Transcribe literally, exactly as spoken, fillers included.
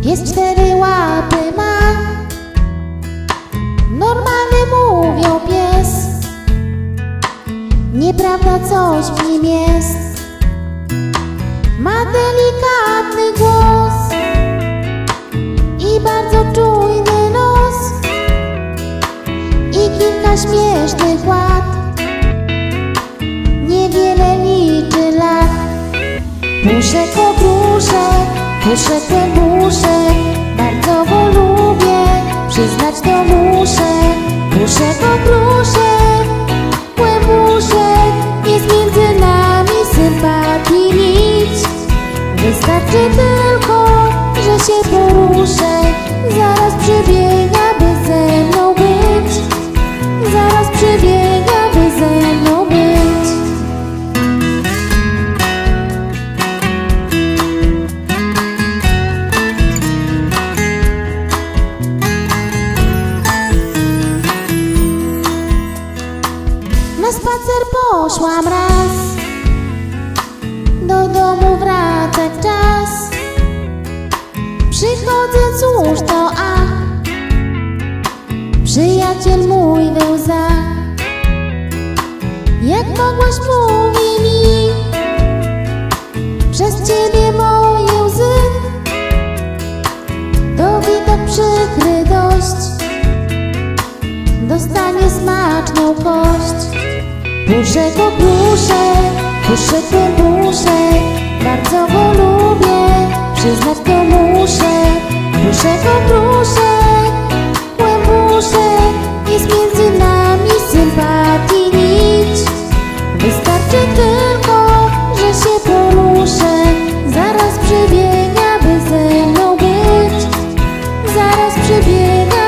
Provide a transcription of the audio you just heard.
Pies cztery łapy ma, normalny mówią pies. Nieprawda, coś w nim jest. Ma delikatny głos i bardzo czujny nos i kilka śmiesznych łat. Niewiele liczy lat. Puszek o gruszek, puszek kłębuszek, bardzo go lubię, przyznać to muszę. Puszek o gruszek, kłębuszek, jest między nami sympatii nic. Wystarczy tylko, że się poruszę, zaraz przybiega, by ze mną być. Zaraz przybiega, by ze mną być. Na spacer poszłam raz, do domu wracać czas. Przychodzę, cóż to a przyjaciel mój we łzach. Jak mogłaś, mówi mi, przez ciebie moje łzy. To widok przykry dość, dostanie smaczną kość. Puszek o gruszek, puszek kłębuszek, bardzo go lubię, przyznać to muszę. Puszek o gruszek, kłębuszek, jest między nami sympatii nic. Wystarczy tylko, że się poruszę, zaraz przybiega, by ze mną być. Zaraz przybiega,